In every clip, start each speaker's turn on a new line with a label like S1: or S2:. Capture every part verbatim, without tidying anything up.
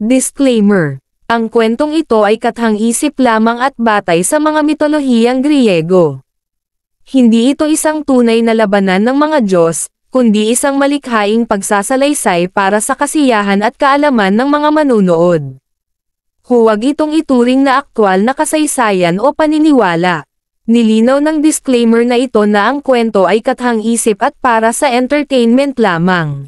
S1: Disclaimer. Ang kwentong ito ay kathang-isip lamang at batay sa mga mitolohiyang Griego. Hindi ito isang tunay na labanan ng mga Diyos, kundi isang malikhaing pagsasalaysay para sa kasiyahan at kaalaman ng mga manunood. Huwag itong ituring na aktwal na kasaysayan o paniniwala. Nilinaw ng disclaimer na ito na ang kwento ay kathang-isip at para sa entertainment lamang.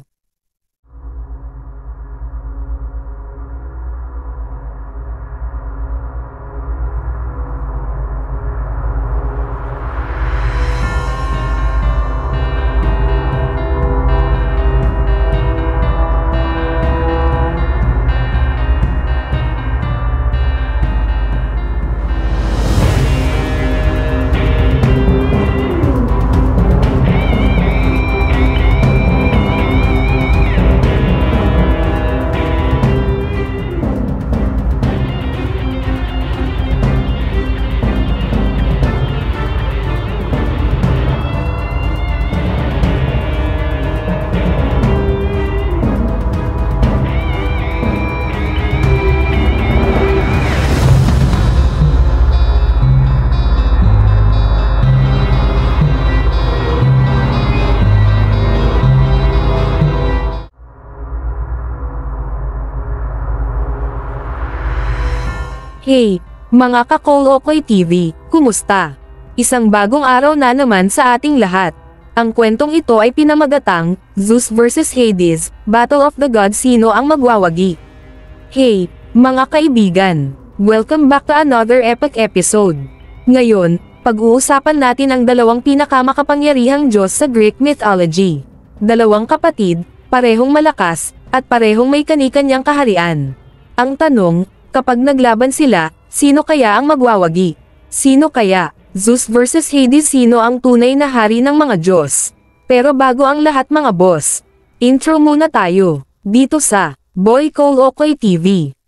S1: Hey, mga ka-Kolokoy T V, kumusta? Isang bagong araw na naman sa ating lahat. Ang kwentong ito ay pinamagatang, Zeus versus Hades, Battle of the Gods. Sino ang magwawagi? Hey, mga kaibigan, welcome back to another epic episode. Ngayon, pag-uusapan natin ang dalawang pinakamakapangyarihang Diyos sa Greek mythology. Dalawang kapatid, parehong malakas, at parehong may kani-kanyang kaharian. Ang tanong, kapag naglaban sila, sino kaya ang magwawagi? Sino kaya? Zeus versus Hades. Sino ang tunay na hari ng mga Diyos? Pero bago ang lahat mga boss, intro muna tayo, dito sa Boy Kolokoy T V.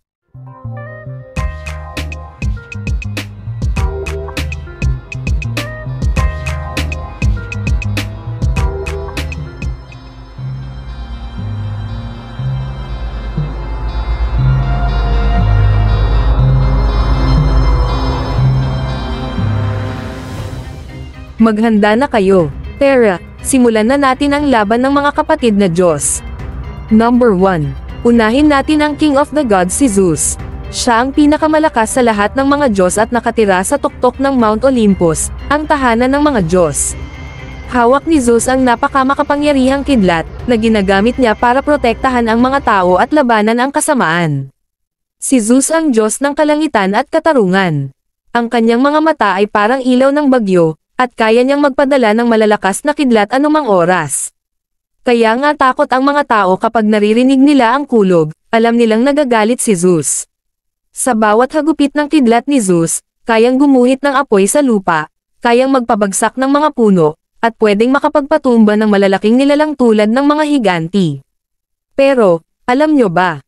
S1: Maghanda na kayo. Tara, simulan na natin ang laban ng mga kapatid na Diyos. Number one. Unahin natin ang King of the Gods, si Zeus. Siya ang pinakamalakas sa lahat ng mga Diyos at nakatira sa tuktok ng Mount Olympus, ang tahanan ng mga Diyos. Hawak ni Zeus ang napakamakapangyarihang kidlat, na ginagamit niya para protektahan ang mga tao at labanan ang kasamaan. Si Zeus ang Diyos ng kalangitan at katarungan. Ang kanyang mga mata ay parang ilaw ng bagyo, at kaya niyang magpadala ng malalakas na kidlat anumang oras. Kaya nga takot ang mga tao kapag naririnig nila ang kulog, alam nilang nagagalit si Zeus. Sa bawat hagupit ng kidlat ni Zeus, kayang gumuhit ng apoy sa lupa, kayang magpabagsak ng mga puno, at pwedeng makapagpatumba ng malalaking nilalang tulad ng mga higanti. Pero, alam nyo ba?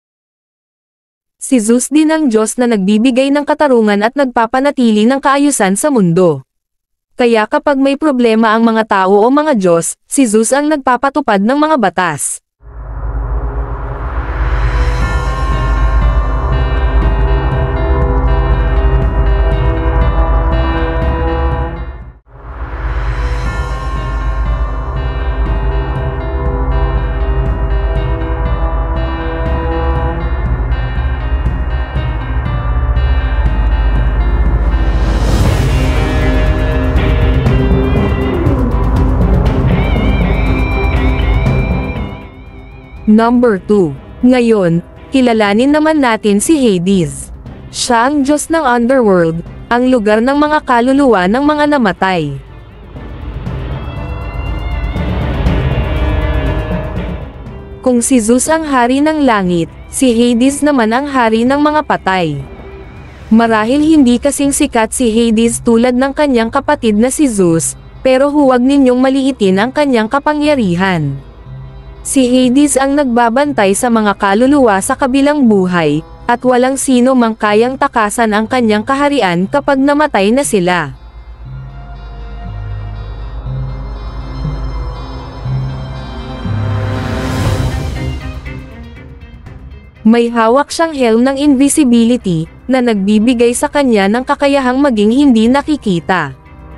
S1: Si Zeus din ang Diyos na nagbibigay ng katarungan at nagpapanatili ng kaayusan sa mundo. Kaya kapag may problema ang mga tao o mga Diyos, si Zeus ang nagpapatupad ng mga batas. Number two. Ngayon, kilalanin naman natin si Hades. Siya ang Diyos ng Underworld, ang lugar ng mga kaluluwa ng mga namatay. Kung si Zeus ang hari ng langit, si Hades naman ang hari ng mga patay. Marahil hindi kasing sikat si Hades tulad ng kanyang kapatid na si Zeus, pero huwag ninyong maliitin ang kanyang kapangyarihan. Si Hades ang nagbabantay sa mga kaluluwa sa kabilang buhay, at walang sino mang kayang takasan ang kanyang kaharian kapag namatay na sila. May hawak siyang helm ng invisibility, na nagbibigay sa kanya ng kakayahang maging hindi nakikita.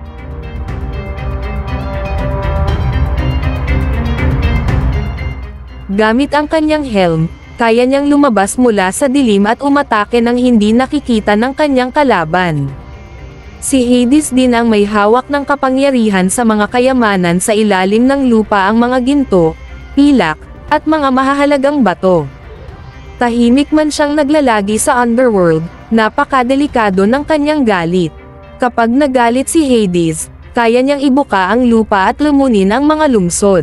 S1: Gamit ang kanyang helm, kaya niyang lumabas mula sa dilim at umatake ng hindi nakikita ng kanyang kalaban. Si Hades din ang may hawak ng kapangyarihan sa mga kayamanan sa ilalim ng lupa, ang mga ginto, pilak, at mga mahahalagang bato. Tahimik man siyang naglalagi sa underworld, napakadelikado ng kanyang galit. Kapag nagalit si Hades, kaya niyang ibuka ang lupa at lumunin ang mga lungsod.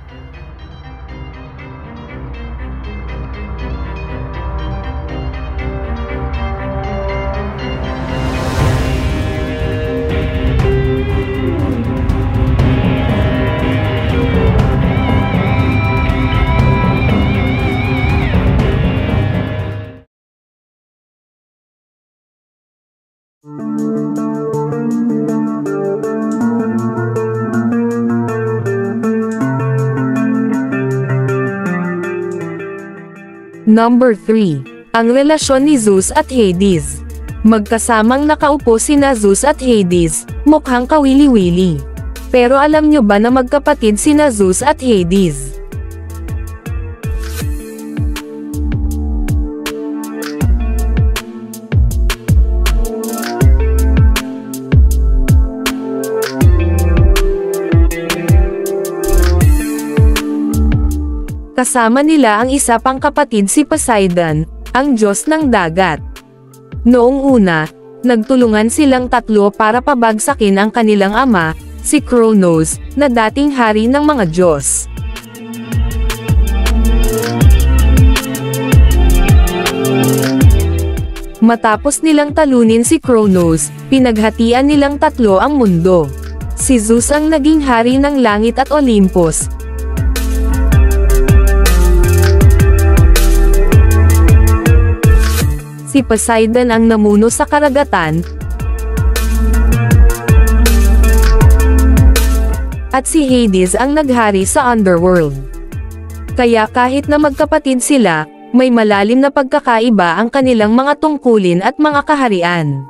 S1: Number three. Ang relasyon ni Zeus at Hades. Magkasamang nakaupo sina Zeus at Hades, mukhang kawili-wili. Pero alam nyo ba na magkapatid sina Zeus at Hades? Kasama nila ang isa pang kapatid, si Poseidon, ang Diyos ng dagat. Noong una, nagtulungan silang tatlo para pabagsakin ang kanilang ama, si Kronos, na dating hari ng mga Diyos. Matapos nilang talunin si Kronos, pinaghatian nilang tatlo ang mundo. Si Zeus ang naging hari ng langit at Olympus. Si Poseidon ang namuno sa karagatan, at si Hades ang naghari sa underworld. Kaya kahit na magkapatid sila, may malalim na pagkakaiba ang kanilang mga tungkulin at mga kaharian.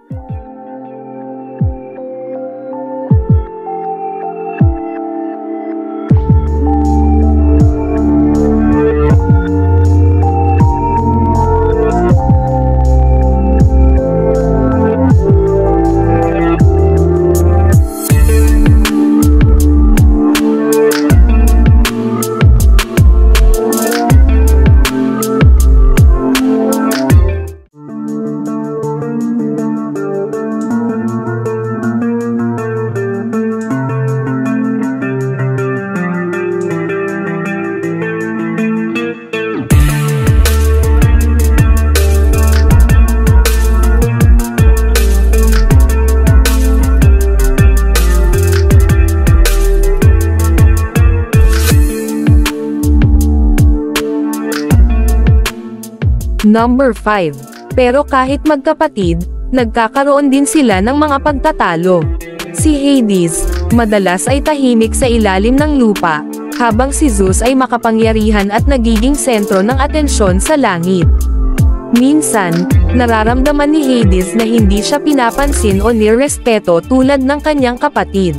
S1: Number five. Pero kahit magkapatid, nagkakaroon din sila ng mga pagtatalo. Si Hades, madalas ay tahimik sa ilalim ng lupa, habang si Zeus ay makapangyarihan at nagiging sentro ng atensyon sa langit. Minsan, nararamdaman ni Hades na hindi siya pinapansin o nirespeto tulad ng kanyang kapatid.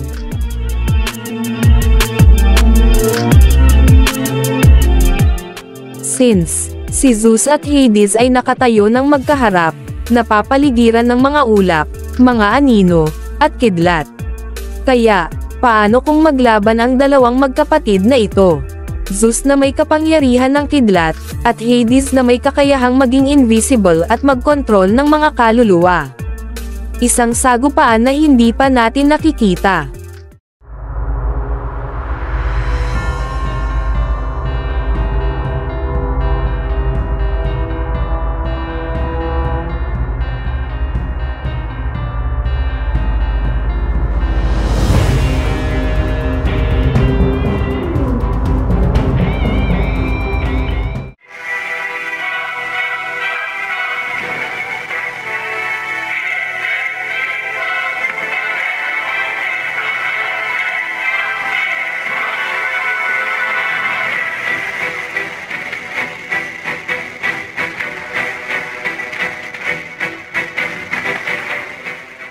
S1: Since si Zeus at Hades ay nakatayo ng magkaharap, napapaligiran ng mga ulap, mga anino, at kidlat. Kaya, paano kung maglaban ang dalawang magkapatid na ito? Zeus na may kapangyarihan ng kidlat, at Hades na may kakayahang maging invisible at magkontrol ng mga kaluluwa. Isang sagupaan na hindi pa natin nakikita.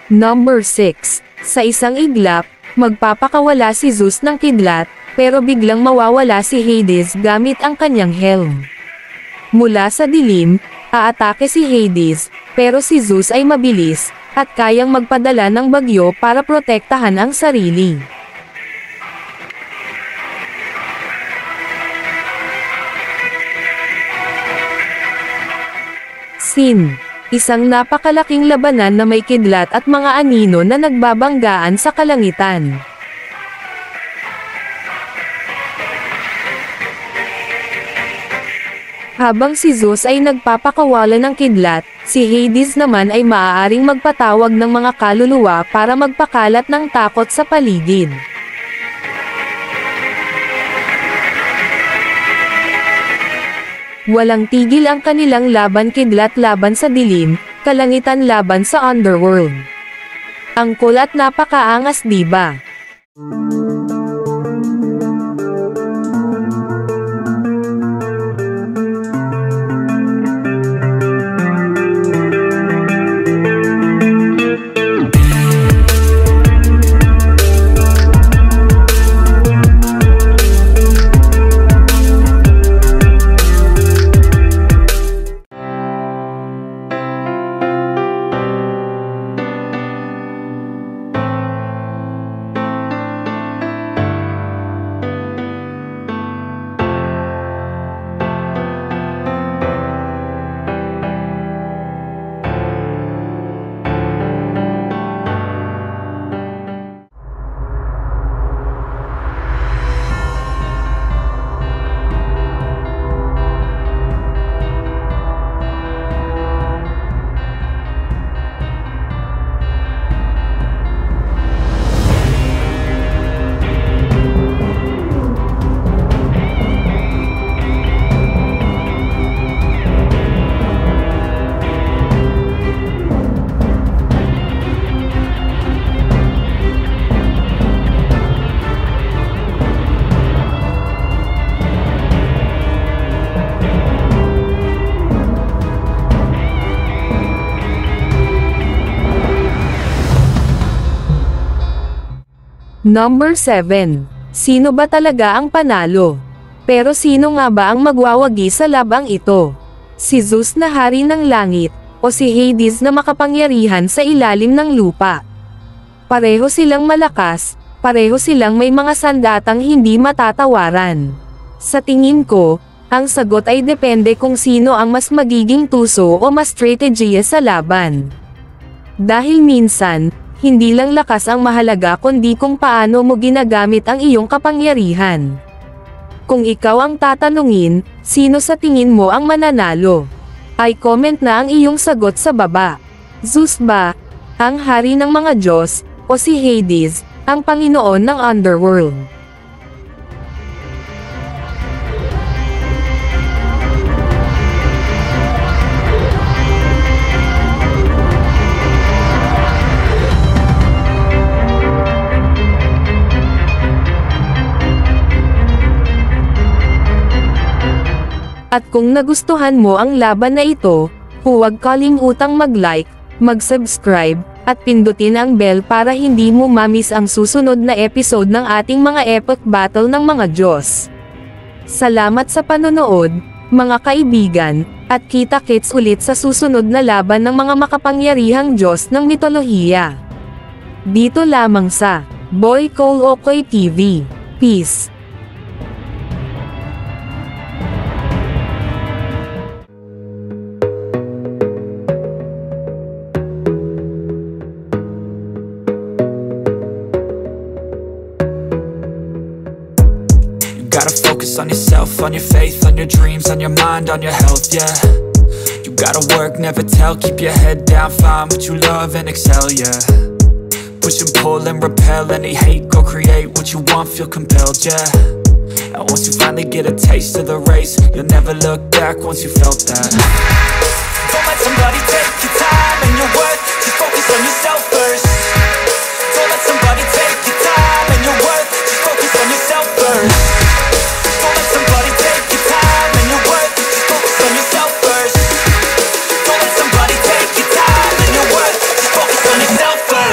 S1: Number six. Sa isang iglap, magpapakawala si Zeus ng kidlat, pero biglang mawawala si Hades gamit ang kanyang helm. Mula sa dilim, aatake si Hades, pero si Zeus ay mabilis, at kayang magpadala ng bagyo para protektahan ang sarili. Scene. Isang napakalaking labanan na may kidlat at mga anino na nagbabanggaan sa kalangitan. Habang si Zeus ay nagpapakawala ng kidlat, si Hades naman ay maaaring magpatawag ng mga kaluluwa para magpakalat ng takot sa paligid. Walang tigil ang kanilang laban, kidlat laban sa dilim, kalangitan laban sa underworld. Ang cool at napakaangas, diba? Number seven. Sino ba talaga ang panalo? Pero sino nga ba ang magwawagi sa labang ito? Si Zeus na hari ng langit, o si Hades na makapangyarihan sa ilalim ng lupa? Pareho silang malakas, pareho silang may mga sandatang hindi matatawaran. Sa tingin ko, ang sagot ay depende kung sino ang mas magiging tuso o mas strategiya sa laban. Dahil minsan, hindi lang lakas ang mahalaga kundi kung paano mo ginagamit ang iyong kapangyarihan. Kung ikaw ang tatanungin, sino sa tingin mo ang mananalo? Ay comment na ang iyong sagot sa baba. Zeus ba, ang hari ng mga Diyos, o si Hades, ang Panginoon ng Underworld? At kung nagustuhan mo ang laban na ito, huwag kalimutang mag-like, mag-subscribe, at pindutin ang bell para hindi mo ma-miss ang susunod na episode ng ating mga epic battle ng mga Diyos. Salamat sa panonood, mga kaibigan, at kita-kits ulit sa susunod na laban ng mga makapangyarihang Diyos ng mitolohiya. Dito lamang sa Boy Cole Okoy T V. Peace!
S2: Gotta focus on yourself, on your faith, on your dreams, on your mind, on your health, yeah. You gotta work, never tell, keep your head down, find what you love and excel, yeah. Push and pull and repel any hate, go create what you want, feel compelled, yeah. And once you finally get a taste of the race, you'll never look back once you felt that. Don't let somebody take your time and your worth, just focus on yourself first. Don't let somebody take your time and your worth, just focus on yourself first. Don't let somebody take your time and your worth, just focus on yourself first. Don't let somebody take your time and your worth, just focus on yourself first.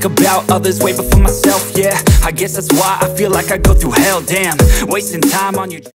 S2: think about others way before myself, yeah. I guess that's why I feel like I go through hell, damn. Wasting time on you.